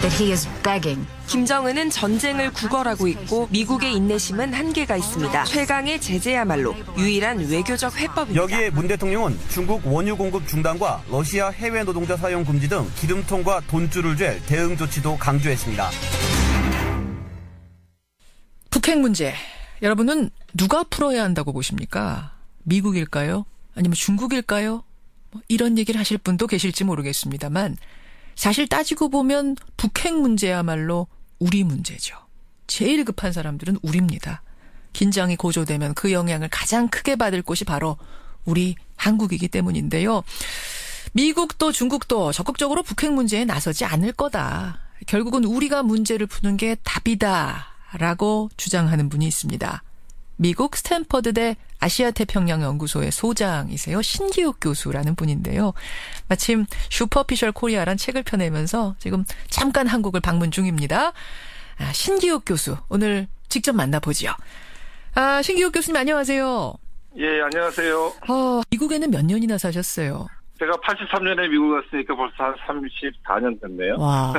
that he is begging. 김정은은 전쟁을 구걸하고 있고 미국의 인내심은 한계가 있습니다. 최강의 제재야말로 유일한 외교적 회법입니다. 여기에 문 대통령은 중국 원유 공급 중단과 러시아 해외 노동자 사용 금지 등 기름통과 돈줄을 잴 대응 조치도 강조했습니다. 북핵 문제, 여러분은 누가 풀어야 한다고 보십니까? 미국일까요? 아니면 중국일까요? 이런 얘기를 하실 분도 계실지 모르겠습니다만 사실 따지고 보면 북핵 문제야말로 우리 문제죠. 제일 급한 사람들은 우리입니다. 긴장이 고조되면 그 영향을 가장 크게 받을 곳이 바로 우리 한국이기 때문인데요. 미국도 중국도 적극적으로 북핵 문제에 나서지 않을 거다. 결국은 우리가 문제를 푸는 게 답이다라고 주장하는 분이 있습니다. 미국 스탠퍼드대 아시아태평양연구소의 소장이세요. 신기욱 교수라는 분인데요. 마침 슈퍼피셜 코리아란 책을 펴내면서 지금 잠깐 한국을 방문 중입니다. 신기욱 교수, 오늘 직접 만나보지요. 신기욱 교수님 안녕하세요. 예, 안녕하세요. 미국에는 몇 년이나 사셨어요? 제가 83년에 미국 갔으니까 벌써 한 34년 됐네요. 와,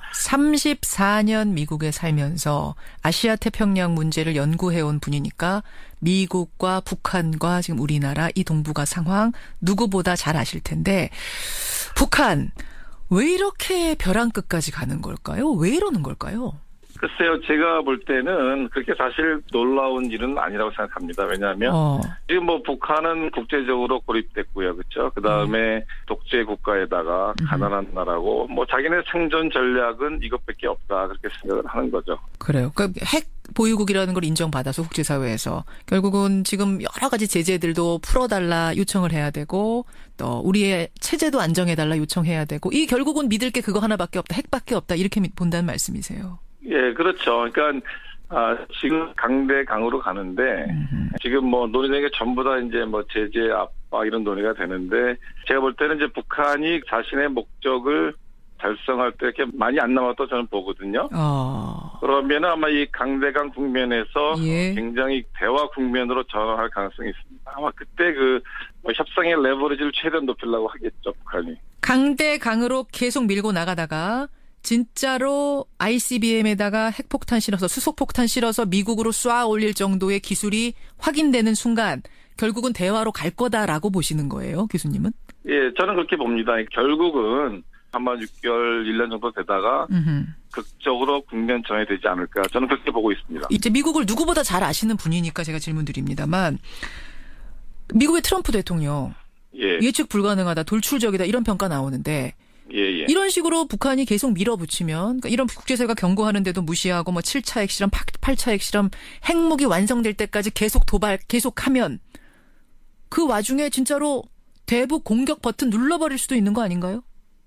34년 미국에 살면서 아시아 태평양 문제를 연구해온 분이니까 미국과 북한과 지금 우리나라 이 동북아 상황 누구보다 잘 아실 텐데 북한 왜 이렇게 벼랑 끝까지 가는 걸까요? 왜 이러는 걸까요? 글쎄요, 제가 볼 때는 그렇게 사실 놀라운 일은 아니라고 생각합니다. 왜냐하면 지금 뭐 북한은 국제적으로 고립됐고요, 그렇죠? 그 다음에 독재 국가에다가 가난한 나라고 뭐 자기네 생존 전략은 이것밖에 없다 그렇게 생각을 하는 거죠. 그래요. 그러니까 핵 보유국이라는 걸 인정받아서 국제사회에서 결국은 지금 여러 가지 제재들도 풀어달라 요청을 해야 되고 또 우리의 체제도 안정해달라 요청해야 되고 이 결국은 믿을 게 그거 하나밖에 없다, 핵밖에 없다 이렇게 본다는 말씀이세요. 예, 그렇죠. 그러니까 지금 강대강으로 가는데 지금 뭐 논의되는 게 전부 다 이제 뭐 제재 압박 이런 논의가 되는데 제가 볼 때는 이제 북한이 자신의 목적을 달성할 때 이렇게 많이 안 남았다고 저는 보거든요. 그러면 아마 이 강대강 국면에서 굉장히 대화 국면으로 전환할 가능성이 있습니다. 아마 그때 뭐 협상의 레버리지를 최대한 높이려고 하겠죠, 북한이. 강대강으로 계속 밀고 나가다가 진짜로 ICBM에다가 핵폭탄 실어서 수소폭탄 실어서 미국으로 쏴 올릴 정도의 기술이 확인되는 순간 결국은 대화로 갈 거다라고 보시는 거예요, 교수님은? 예, 저는 그렇게 봅니다. 결국은 아마 6개월, 1년 정도 되다가 극적으로 국면 전환되지 않을까. 저는 그렇게 보고 있습니다. 이제 미국을 누구보다 잘 아시는 분이니까 제가 질문 드립니다만 미국의 트럼프 대통령 예측 불가능하다, 돌출적이다 이런 평가 나오는데 이런 식으로 북한이 계속 밀어붙이면 그러니까 이런 국제사회가 경고하는데도 무시하고 뭐 7차 핵실험, 8차 핵실험 핵무기 완성될 때까지 계속 도발 계속하면 그 와중에 진짜로 대북 공격 버튼 눌러버릴 수도 있는 거 아닌가요?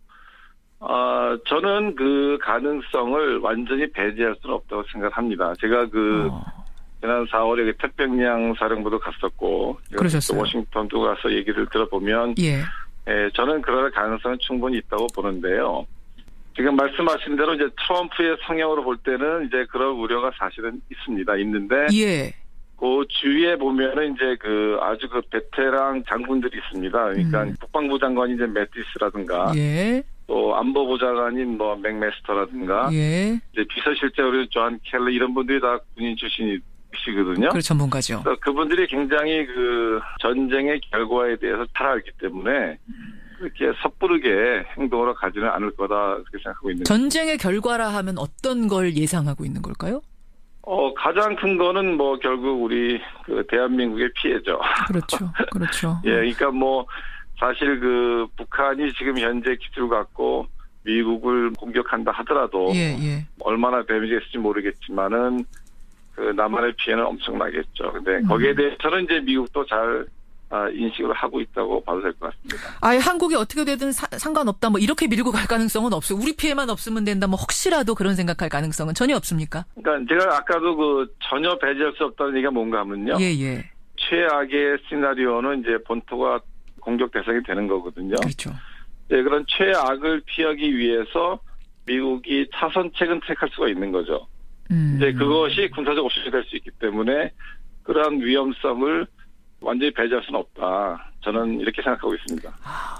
저는 그 가능성을 완전히 배제할 수는 없다고 생각합니다. 제가 지난 4월에 태평양 사령부도 갔었고 그러셨어요. 워싱턴도 가서 얘기를 들어보면 저는 그럴 가능성은 충분히 있다고 보는데요. 지금 말씀하신 대로 이제 트럼프의 성향으로 볼 때는 이제 그런 우려가 사실은 있는데 그 주위에 보면은 이제 아주 베테랑 장군들이 있습니다. 그러니까 국방부 장관이 이제 매티스라든가 또 안보부 장관인 뭐 맥메스터라든가 이제 비서실장으로 존 켈리 이런 분들이 다 군인 출신이시거든요. 그 전문가죠. 그분들이 굉장히 전쟁의 결과에 대해서 잘 알기 때문에 그렇게 섣부르게 행동으로 가지는 않을 거다 그렇게 생각하고 있는. 전쟁의 결과라 하면 어떤 걸 예상하고 있는 걸까요? 가장 큰 거는 뭐 결국 우리 대한민국의 피해죠. 그렇죠. 그러니까 뭐 사실 북한이 지금 현재 기술 갖고 미국을 공격한다 하더라도 얼마나 데미지가 있을지 모르겠지만은 남한의 피해는 엄청나겠죠. 근데 거기에 대해서는 이제 미국도 잘 인식을 하고 있다고 봐도 될 것 같습니다. 한국이 어떻게 되든 상관없다. 뭐 이렇게 밀고 갈 가능성은 없어요. 우리 피해만 없으면 된다. 뭐 혹시라도 그런 생각할 가능성은 전혀 없습니까? 그러니까 제가 아까도 전혀 배제할 수 없다는 얘기가 뭔가 하면요. 최악의 시나리오는 이제 본토가 공격 대상이 되는 거거든요. 그렇죠. 그런 최악을 피하기 위해서 미국이 차선책은 택할 수가 있는 거죠. 이제 그것이 군사적 옵션이 될 수 있기 때문에 그러한 위험성을 완전히 배제할 수는 없다. 저는 이렇게 생각하고 있습니다.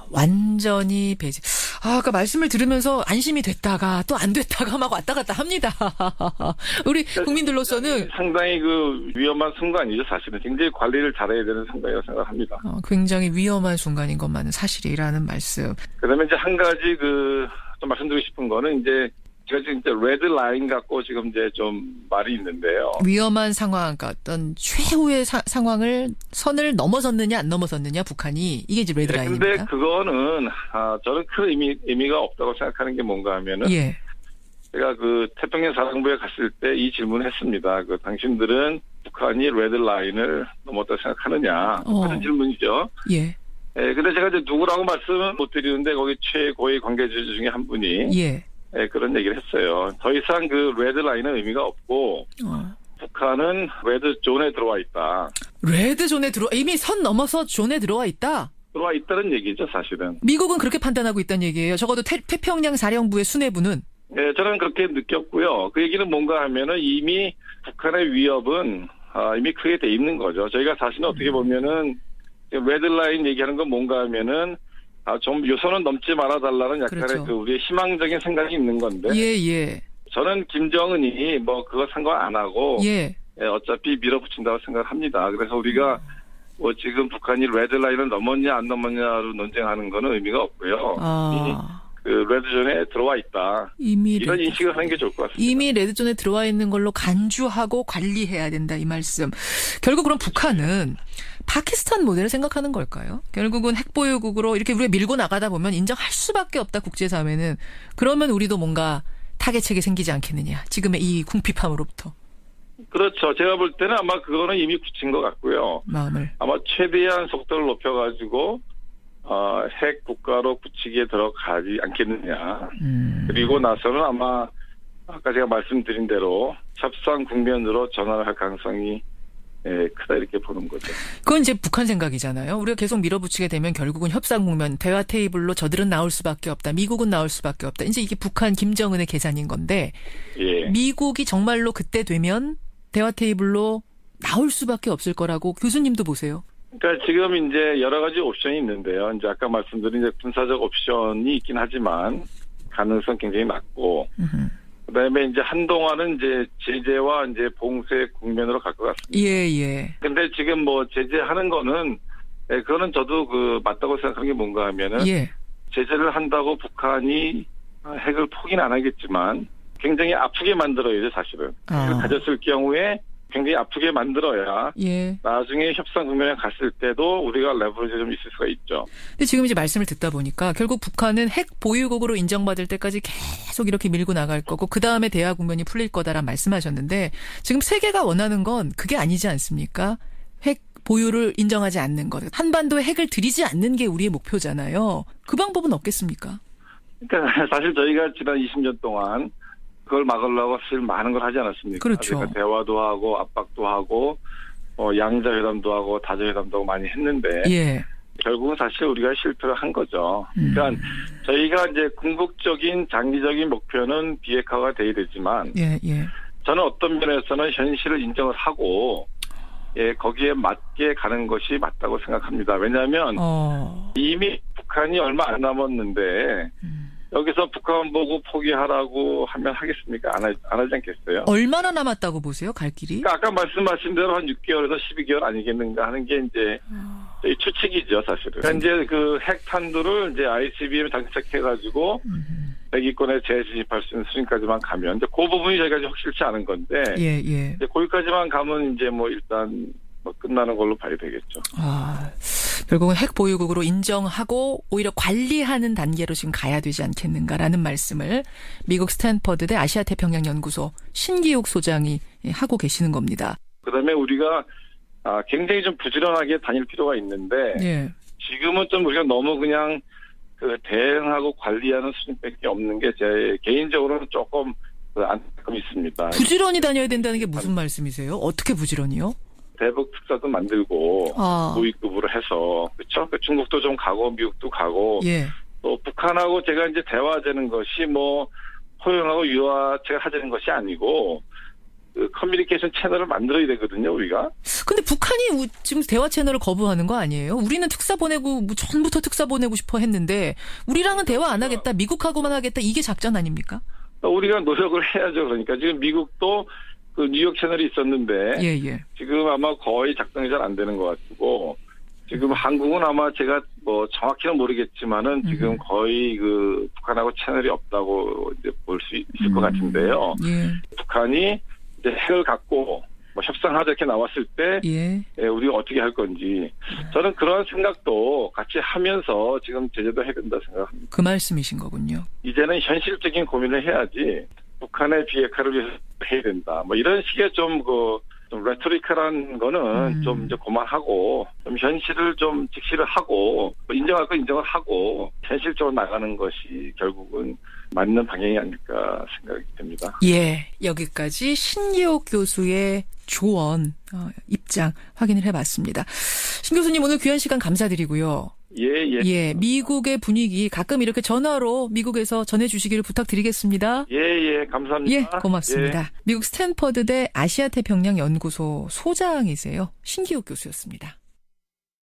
완전히 배제. 아까 말씀을 들으면서 안심이 됐다가 또 안 됐다가 막 왔다 갔다 합니다. 우리 국민들로서는 상당히 그 위험한 순간이죠. 사실은 굉장히 관리를 잘해야 되는 순간이라고 생각합니다. 굉장히 위험한 순간인 것만은 사실이라는 말씀. 그다음에 이제 한 가지 좀 말씀드리고 싶은 거는 이제 제가 지금 이제 레드 라인 갖고 지금 이제 좀 말이 있는데요. 위험한 상황, 그러니까 어떤 최후의 상황을 선을 넘어섰느냐 안 넘어섰느냐 북한이 이게 이제 레드 라인입니다. 근데 그거는 저는 큰 의미가 없다고 생각하는 게 뭔가 하면은 예. 제가 그 태평양 사령부에 갔을 때 이 질문을 했습니다. 그 당신들은 북한이 레드 라인을 넘었다고 생각하느냐 그런 질문이죠. 예. 예, 근데 제가 이제 누구라고 말씀은 못 드리는데 거기 최고의 관계주 중에 한 분이 예. 예, 그런 얘기를 했어요. 더 이상 그 레드 라인은 의미가 없고 북한은 레드 존에 들어와 있다. 레드 존에 이미 선 넘어서 존에 들어와 있다? 들어와 있다는 얘기죠, 사실은. 미국은 그렇게 판단하고 있다는 얘기예요. 적어도 태평양 사령부의 수뇌부는. 네, 저는 그렇게 느꼈고요. 그 얘기는 뭔가 하면은 이미 북한의 위협은 이미 크게 돼 있는 거죠. 저희가 사실은 어떻게 보면은 레드 라인 얘기하는 건 뭔가 하면은 좀 요선은 넘지 말아달라는 약간의 그렇죠. 그 우리의 희망적인 생각이 있는 건데. 예. 저는 김정은이 뭐 그거 상관 안 하고. 예. 어차피 밀어붙인다고 생각합니다. 그래서 우리가 뭐 지금 북한이 레드 라인을 넘었냐 안 넘었냐로 논쟁하는 거는 의미가 없고요. 이미 그 레드존에 들어와 있다. 이런 인식을 하는 게 좋을 것 같습니다. 이미 레드존에 들어와 있는 걸로 간주하고 관리해야 된다 이 말씀. 결국 그럼 북한은 파키스탄 모델을 생각하는 걸까요? 결국은 핵보유국으로 이렇게 우리가 밀고 나가다 보면 인정할 수밖에 없다 국제사회는. 그러면 우리도 뭔가 타개책이 생기지 않겠느냐. 지금의 이 궁핍함으로부터. 그렇죠. 제가 볼 때는 아마 그거는 이미 굳힌 것 같고요. 마음을. 아마 최대한 속도를 높여가지고 핵 국가로 굳히게 들어가지 않겠느냐. 그리고 나서는 아마 아까 제가 말씀드린 대로 협상 국면으로 전환을 할 가능성이 크다 이렇게 보는 거죠. 그건 이제 북한 생각이잖아요. 우리가 계속 밀어붙이게 되면 결국은 협상 국면, 대화 테이블로 저들은 나올 수밖에 없다. 미국은 나올 수밖에 없다. 이제 이게 북한 김정은의 계산인 건데 예. 미국이 정말로 그때 되면 대화 테이블로 나올 수밖에 없을 거라고 교수님도 보세요. 그러니까 지금 이제 여러 가지 옵션이 있는데요. 이제 아까 말씀드린 이제 군사적 옵션이 있긴 하지만 가능성 굉장히 낮고, 그다음에 이제 한동안은 이제 제재와 이제 봉쇄 국면으로 갈 것 같습니다. 예. 근데 지금 뭐 제재하는 거는 그거는 저도 그 맞다고 생각하는 게 뭔가 하면은 제재를 한다고 북한이 핵을 포기는 안 하겠지만 굉장히 아프게 만들어야죠, 사실은. 핵을 가졌을 경우에 굉장히 아프게 만들어야 나중에 협상 국면에 갔을 때도 우리가 레버리지 좀 있을 수가 있죠. 근데 지금 이제 말씀을 듣다 보니까 결국 북한은 핵 보유국으로 인정받을 때까지 계속 이렇게 밀고 나갈 거고 그다음에 대화 국면이 풀릴 거다라는 말씀하셨는데 지금 세계가 원하는 건 그게 아니지 않습니까? 핵 보유를 인정하지 않는 것. 한반도에 핵을 들이지 않는 게 우리의 목표잖아요. 그 방법은 없겠습니까? 그러니까 사실 저희가 지난 20년 동안 그걸 막으려고 사실 많은 걸 하지 않았습니까? 그렇죠. 그러니까 대화도 하고 압박도 하고 양자회담도 하고 다자회담도 하고 많이 했는데 결국은 사실 우리가 실패를 한 거죠. 그러니까 저희가 이제 궁극적인 장기적인 목표는 비핵화가 돼야 되지만 저는 어떤 면에서는 현실을 인정을 하고 거기에 맞게 가는 것이 맞다고 생각합니다. 왜냐하면 이미 북한이 얼마 안 남았는데 여기서 북한 보고 포기하라고 하면 하겠습니까? 안 하지 않겠어요? 얼마나 남았다고 보세요? 갈 길이? 그러니까 아까 말씀하신 대로 한 6개월에서 12개월 아니겠는가 하는 게 이제 추측이죠, 사실은. 그러니까 이제 그 핵탄두를 이제 ICBM에 장착해가지고 대기권에 재진입할 수 있는 수준까지만 가면 이제 그 부분이 저희가 확실치 않은 건데 이제 거기까지만 가면 이제 뭐 일단 뭐 끝나는 걸로 봐야 되겠죠. 결국은 핵 보유국으로 인정하고 오히려 관리하는 단계로 지금 가야 되지 않겠는가라는 말씀을 미국 스탠퍼드대 아시아태평양연구소 신기욱 소장이 하고 계시는 겁니다. 그다음에 우리가 굉장히 좀 부지런하게 다닐 필요가 있는데 지금은 좀 우리가 너무 그냥 그 대응하고 관리하는 수준밖에 없는 게 제 개인적으로는 조금 안타까움이 있습니다. 부지런히 다녀야 된다는 게 무슨 말씀이세요? 어떻게 부지런히요? 대북 특사도 만들고 고위급으로 해서 그렇죠? 중국도 좀 가고 미국도 가고 또 북한하고 제가 이제 대화하자는 것이 뭐 허용하고 유화 제가 하자는 것이 아니고 그 커뮤니케이션 채널을 만들어야 되거든요, 우리가. 근데 북한이 지금 대화 채널을 거부하는 거 아니에요? 우리는 특사 보내고 뭐 전부터 특사 보내고 싶어 했는데 우리랑은 대화 안 하겠다, 미국하고만 하겠다, 이게 작전 아닙니까? 우리가 노력을 해야죠. 그러니까 지금 미국도 그 뉴욕 채널이 있었는데 예. 지금 아마 거의 작동이 잘 안 되는 것 같고 지금 한국은 아마 제가 뭐 정확히는 모르겠지만은 지금 거의 그 북한하고 채널이 없다고 이제 볼 수 있을 것 같은데요. 예. 북한이 이제 핵을 갖고 뭐 협상하자 이렇게 나왔을 때 우리가 어떻게 할 건지 저는 그런 생각도 같이 하면서 지금 제재도 해야 된다 생각합니다. 그 말씀이신 거군요. 이제는 현실적인 고민을 해야지 북한의 비핵화를 위해서 해야 된다. 뭐 이런 식의 좀 레토리컬한 거는 좀 이제 그만하고 좀 현실을 좀 직시를 하고 인정할 거 인정을 하고 현실적으로 나가는 것이 결국은 맞는 방향이 아닐까 생각이 됩니다. 예, 여기까지 신기옥 교수의 조언 입장 확인을 해봤습니다. 신 교수님 오늘 귀한 시간 감사드리고요. 예, 미국의 분위기 가끔 이렇게 전화로 미국에서 전해주시기를 부탁드리겠습니다. 예, 감사합니다. 예, 고맙습니다. 미국 스탠퍼드대 아시아태평양 연구소 소장이세요. 신기옥 교수였습니다.